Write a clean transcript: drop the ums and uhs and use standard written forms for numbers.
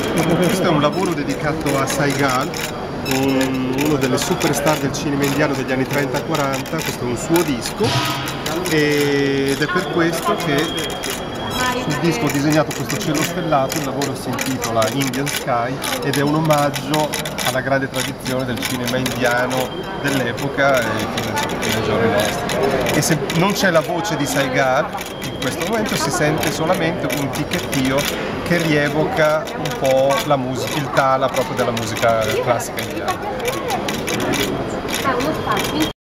Questo è un lavoro dedicato a Saigal, uno delle superstar del cinema indiano degli anni 30-40, questo è un suo disco ed è per questo che sul disco ho disegnato questo cielo stellato. Il lavoro si intitola Indian Sky ed è un omaggio alla grande tradizione del cinema indiano dell'epoca e fino ai giorni nostri. E se non c'è la voce di Saigal, in questo momento si sente solamente un ticchettio che rievoca un po' la musica, il tala proprio della musica classica indiana.